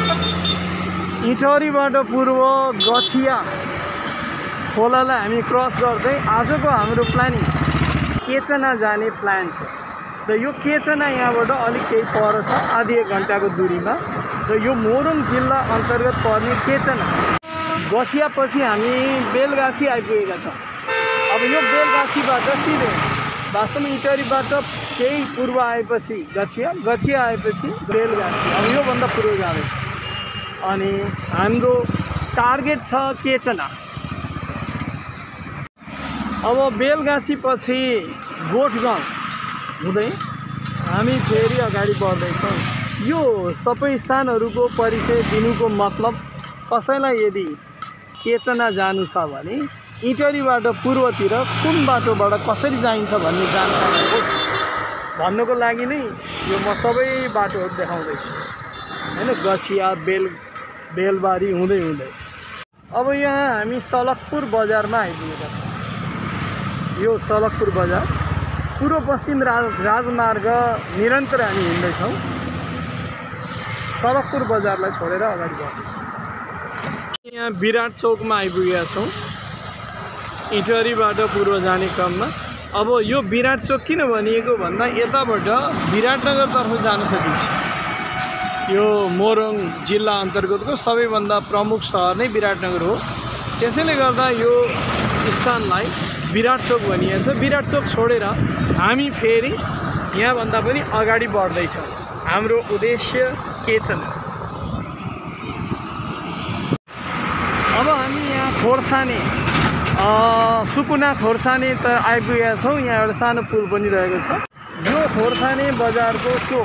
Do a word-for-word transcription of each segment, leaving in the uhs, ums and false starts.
इटहरीबाट पूर्व गछिया खोलालाई हामी क्रस गर्दै आजको हाम्रो प्लानिङ केचना जाने प्लान छ। र यो केचना यहाँबाट अलिक केही पर छ, आधी एक घन्टाको दुरीमा। र यो मोरङ जिल्ला अन्तर्गत पर्ने केचना गछियापछि हामी बेलगाछी आइपुगेका छौँ। अब यो बेलगाछीबाट सिधै वास्तवमा इटहरीबाट केही पूर्व आएपछि गछिया, गछिया आएपछि बेलगाछी, अब योभन्दा पूर्व जाँदैछ। अनि हाम्रो टार्गेट छ केचना। अब बेलगाछी पछि गोठगाउँ हुँदै हामी फेरि अगाडि बढ्दैछौँ। यो सबै स्थानहरूको परिचय दिनुको मतलब कसैलाई यदि केचना जानु छ भने इटहरीबाट पूर्वतिर कुन बाटोबाट कसरी जाइन्छ भन्ने जानकारी हो भन्नुको लागि नै यो म सबै बाटोहरू देखाउँदैछु हैन। गछिया, बेल बेलबारी हुँदै हुँदै अब यहाँ हामी सलकपुर बजारमा आइपुगेका छौँ। यो सलकपुर बजार पूर्व पश्चिम राज राजमार्ग निरन्तर हामी हिँड्दैछौँ। सलकपुर बजारलाई छोडेर अगाडि बढ्दैछौँ। यहाँ विराट चौकमा आइपुगेका छौँ इटहरीबाट पूर्व जाने क्रममा। अब यो विराट चौक किन भनिएको भन्दा यताबाट विराटनगरतर्फ जान सकिन्छ। यो मोरङ जिल्ला अन्तर्गतको सबैभन्दा प्रमुख सहर नै विराटनगर हो। त्यसैले गर्दा यो स्थानलाई विराट चौक भनिएको छ। विराट चौक छोडेर हामी फेरि यहाँभन्दा पनि अगाडि बढ्दैछौँ। हाम्रो उद्देश्य केचना। अब हामी यहाँ खोर्सानी सुकुना खोर्सानी त आइपुगेका छौँ। यहाँ एउटा सानो पुल पनि रहेको छ। यो खोर्सानी बजारको चोक।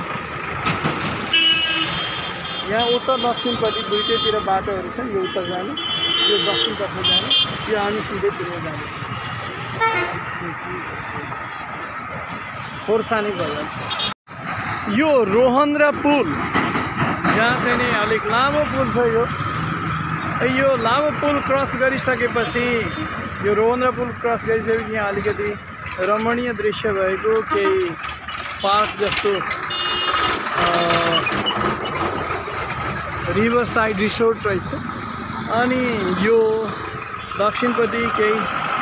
यहाँ उत्तर दक्षिणपट्टि दुईटैतिर बाटोहरू छन्। यो उत्तर जाने, यो दक्षिणतर्फ जाने, यो हामी सिधै पूर्व जाने। खोर्सानी बजार यो रोहन्द्र पुल, जहाँ चाहिँ नि अलिक लामो पुल छ। यो यो लामो पुल क्रस गरिसकेपछि यो रोहन्द्र पुल क्रस गरिसकेपछि यहाँ अलिकति रमणीय दृश्य भएको केही पार्क जस्तो रिभर साइड रिसोर्ट रहेछ। अनि यो दक्षिणपट्टि केही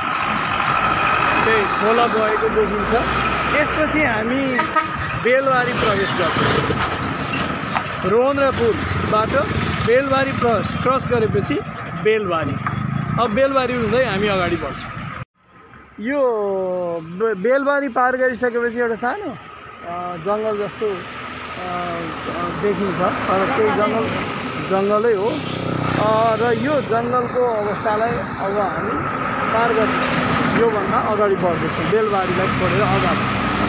केही खोला गएको देखिन्छ। त्यसपछि हामी बेलबारी प्रवेश गर्छौँ। रोहन्द्र पुलबाट बेलबारी क्रस क्रस गरेपछि बेलबारी, अब बेलबारी हुँदै हामी अगाडि बढ्छौँ। यो बेलबारी पार गरिसकेपछि एउटा सानो जङ्गल जस्तो देखिन्छ, तर त्यही जङ्गल जङ्गलै हो। र यो जङ्गलको अवस्थालाई अब हामी पार गर्छौँ। योभन्दा अगाडि बढ्दैछौँ बेलबारीलाई छोडेर अगाडि।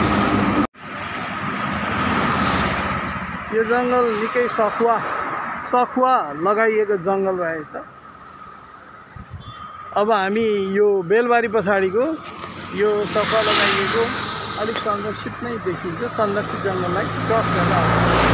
यो जङ्गल निकै सखुवा सखुवा लगाइएको जङ्गल रहेछ। अब हामी यो बेलबारी पछाडिको यो सखुवा लगाइएको अलिक संरक्षित नै देखिन्छ। संरक्षित जङ्गललाई क्रस गरेर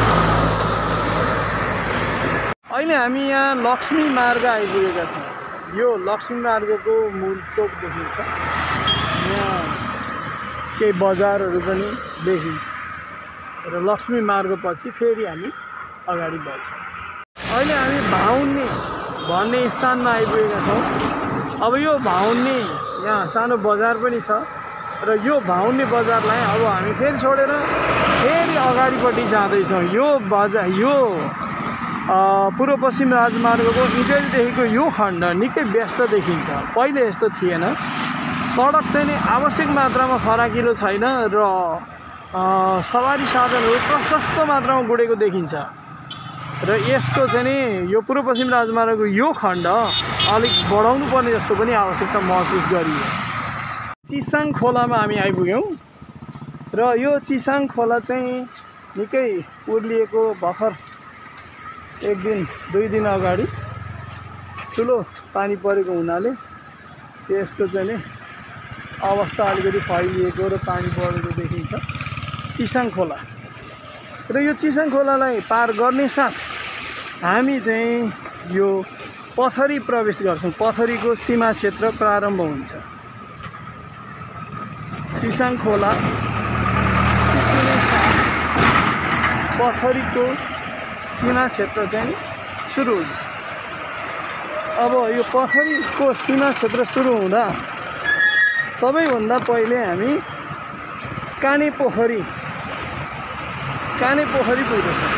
अहिले हामी यहाँ लक्ष्मी मार्ग आइपुगेका छौँ। यो लक्ष्मी मार्गको मूल चोक देखिन्छ। यहाँ केही बजारहरू पनि देखिन्छ। र लक्ष्मी मार्गपछि फेरि हामी अगाडि बढ्छौँ। अहिले हामी भाउन्ने भन्ने स्थानमा आइपुगेका छौँ। अब यो भाउन्ने यहाँ सानो बजार पनि छ। र यो भाउन्ने बजारलाई अब हामी फेरि छोडेर फेरि अगाडिपट्टि जाँदैछौँ। यो बजार यो पूर्व पश्चिम राजमार्गको इटहरीदेखिको यो खण्ड निकै व्यस्त देखिन्छ। पहिले यस्तो थिएन। सडक चाहिँ नि आवश्यक मात्रामा फराकिलो छैन र सवारी साधनहरू प्रशस्त मात्रामा गुडेको देखिन्छ। र यसको चाहिँ नि यो पूर्व पश्चिम राजमार्गको यो खण्ड अलिक बढाउनु पर्ने जस्तो पनि आवश्यकता महसुस गरियो। चिसाङ खोलामा हामी आइपुग्यौँ। र यो चिसाङ खोला चाहिँ निकै उर्लिएको भर्खर एक दिन दुई दिन अगाडि ठुलो पानी परेको हुनाले यसको चाहिँ नि अवस्था अलिकति फैलिएको र पानी बढेको देखिन्छ। चिसाङ खोला। र यो चिसाङ खोलालाई पार गर्ने साथ हामी चाहिँ यो पथरी प्रवेश गर्छौँ। पथरीको सीमा क्षेत्र प्रारम्भ हुन्छ। चिसाङ खोला पथरीको सीमा क्षेत्र चाहिँ सुरु हुन्छ। अब यो पोखरीको सीमा क्षेत्र सुरु हुँदा सबैभन्दा पहिले हामी काने पोखरी काने पोखरी पुग्दछौँ।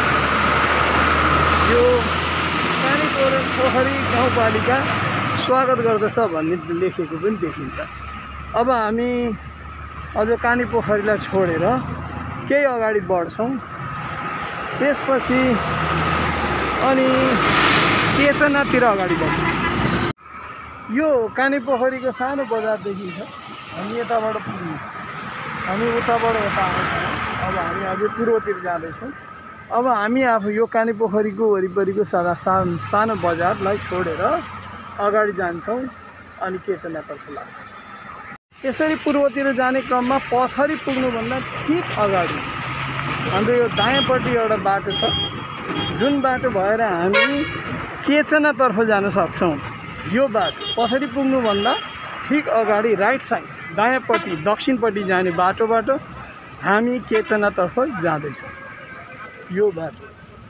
यो काने पोखरी गाउँपालिका स्वागत गर्दछ भन्ने लेखेको पनि देखिन्छ। अब हामी अझ काने पोखरीलाई छोडेर केही अगाडि बढ्छौँ। त्यसपछि अनि केचनातिर अगाडि बढ्छौँ। यो काने पोखरीको सानो बजार देखिन्छ। हामी यताबाट पुग्यौँ, हामी उताबाट यता आउँछौँ। अब हामी अझै पूर्वतिर जाँदैछौँ। अब हामी आफू यो काने पोखरीको वरिपरिको सादा सानो सानो बजारलाई छोडेर अगाडि जान्छौँ अनि केचनातर्फ लाग्छौँ। यसरी पूर्वतिर जाने क्रममा पोखरी पुग्नुभन्दा ठिक अगाडि हाम्रो यो दायाँपट्टि एउटा बाटो छ, जुन बाटो भएर हामी केचनातर्फ जान सक्छौँ। यो बाटो पोखरी पुग्नुभन्दा ठिक अगाडि राइट साइड दायाँपट्टि दक्षिणपट्टि जाने बाटोबाट हामी केचनातर्फ जाँदैछौँ। यो बाटो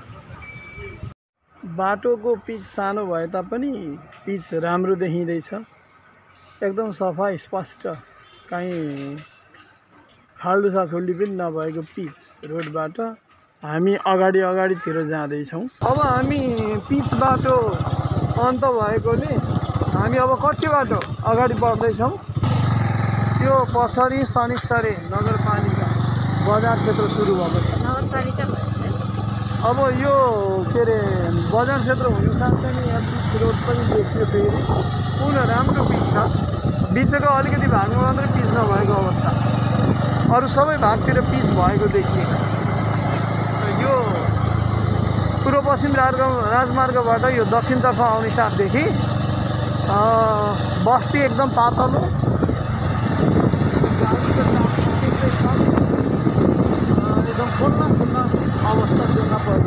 बाटोको पिच सानो भए तापनि पिच राम्रो देखिँदैछ। एकदम सफा स्पष्ट, कहीँ खाल्डोसाखुल्डी पनि नभएको पिच रोडबाट हामी अगाडि अगाडितिर जाँदैछौँ। अब हामी पिच बाटो अन्त भएकोले हामी अब कच्ची बाटो अगाडि बढ्दैछौँ। त्यो पछाडि शनिश्चरी नगरपालिका बजार क्षेत्र सुरु भएको छ। नगरपालिका अब यो के अरे बजार क्षेत्र हुनु साथसाथै यहाँ पिच रोड पनि देखियो। फेरि पुनः राम्रो पिच छ। बिचको अलिकति भागमा मात्रै पिच नभएको अवस्था, अरू सबै भागतिर पिच भएको देखिएको। यो पूर्व पश्चिम राजमार्गबाट यो दक्षिणतर्फ आउने साथदेखि बस्ती एकदम पातलो, एकदम खुल्ला खुल्ला अवस्था देखा पर्छ।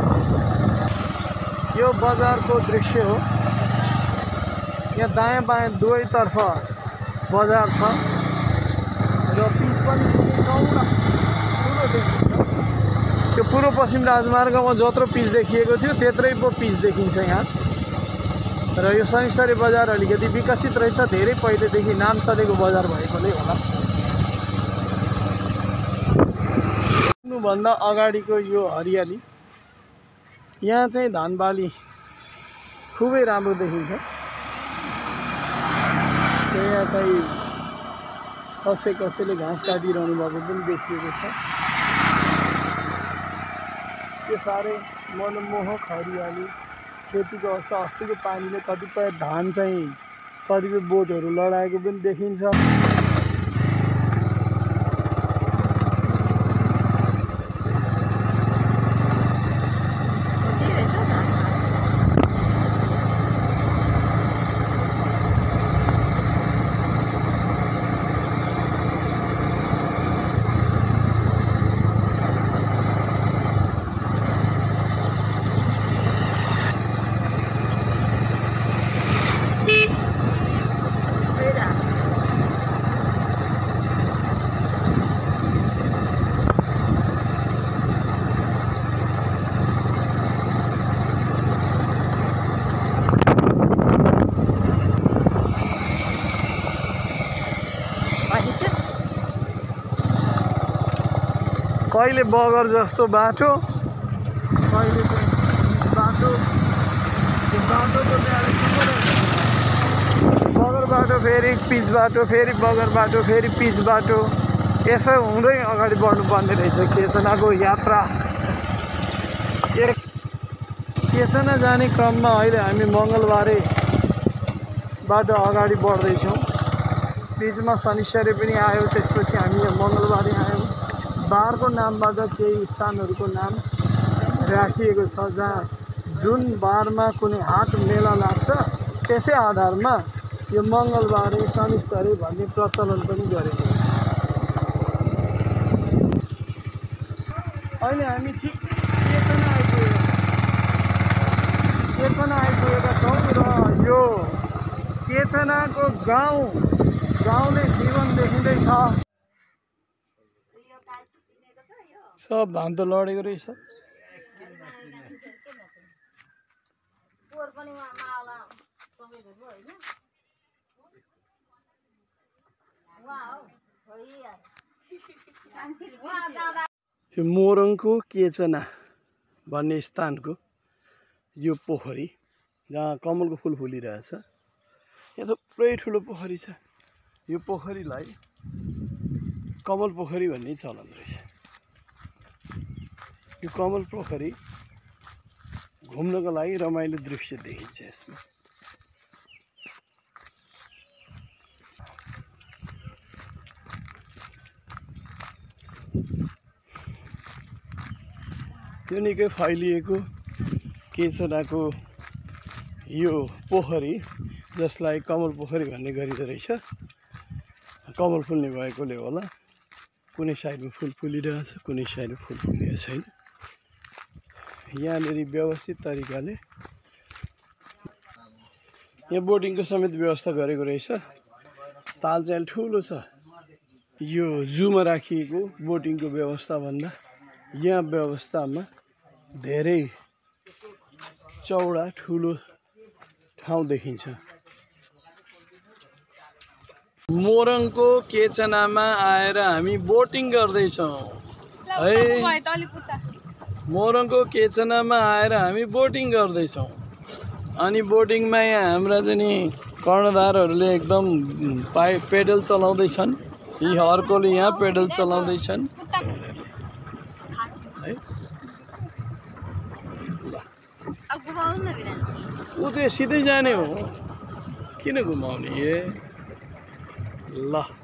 यो बजारको दृश्य हो। यहाँ दायाँ बायाँ दुवैतर्फ बजार छ र पिच पनि चौडा ठुलो देखिन्छ। त्यो पूर्व पश्चिम राजमार्गमा जत्रो पिच देखिएको थियो त्यत्रै पो पिच देखिन्छ यहाँ। र यो शनिश्चरी बजार अलिकति विकसित रहेछ, धेरै पहिलेदेखि नाम चलेको बजार भएकोले होला। भन्दा अगाडिको यो हरियाली, यहाँ चाहिँ धानबाली खुबै राम्रो देखिन्छ। त्यहाँ चाहिँ कसै कसैले घाँस काटिरहनु भएको पनि देखिएको छ। त्यो साह्रै मनमोहक हरियाली, खेतीको अवस्था। अस्तिको पानीले कतिपय धान चाहिँ कतिपय बोटहरू लडाएको पनि देखिन्छ। कहिले बगर जस्तो बाटो, कहिले बाटो बाटोको बगर बाटो, फेरि पिच बाटो, फेरि बगर बाटो, फेरि पिच बाटो, यसो हुँदै अगाडि बढ्नुपर्ने रहेछ केचनाको यात्रा। केचना जाने क्रममा अहिले हामी मङ्गलबारेबाट अगाडि बढ्दैछौँ। बिचमा शनिश्चरी पनि आयो, त्यसपछि हामी यहाँ मङ्गलबारे आयौँ। बारको नामबाट केही स्थानहरूको नाम राखिएको छ, जहाँ जुन बारमा कुनै हाट मेला लाग्छ त्यसै आधारमा यो मङ्गलबारे शनिश्चरी भन्ने प्रचलन पनि गरेको छ। अहिले हामी ठिक केचना आइपुगेका केचना आइपुगेका छौँ र यो केचनाको गाउँ गाउँले जीवन देखिँदैछ। सब धान त लडेको रहेछ। यो मोरङको केचना भन्ने स्थानको यो पोखरी जहाँ कमलको फुल फुलिरहेछ। यहाँ थुप्रै ठुलो पोखरी छ। यो पोखरीलाई कमल पोखरी भन्ने चलन रहेछ। यो कमल पोखरी घुम्नको लागि रमाइलो दृश्य देखिन्छ यसमा। यो निकै फैलिएको केचनाको यो पोखरी जसलाई कमल पोखरी भन्ने गरिँदो रहेछ। कमल फुल्ने भएकोले होला कुनै साइडमा फुल फुलिरहेछ, कुनै साइडमा फुल फुलेको छैन। यहाँनिर व्यवस्थित तरिकाले यहाँ बोटिङको समेत व्यवस्था गरेको रहेछ। ताल चाहिँ ठुलो छ। यो जूमा राखिएको बोटिङको व्यवस्था भन्दा यहाँ व्यवस्थामा धेरै चौडा ठुलो ठाउँ देखिन्छ। मोरङको केचनामा आएर हामी बोटिङ गर्दैछौँ है। मोरङको केचनामा आएर हामी बोटिङ गर्दैछौँ। अनि बोटिङमा यहाँ हाम्रा चाहिँ कर्णधारहरूले एकदम पाइ पेडल चलाउँदैछन्। यी अर्कोले यहाँ पेडल चलाउँदैछन् है। ऊ त सिधै जाने हो, किन घुमाउने? ए ल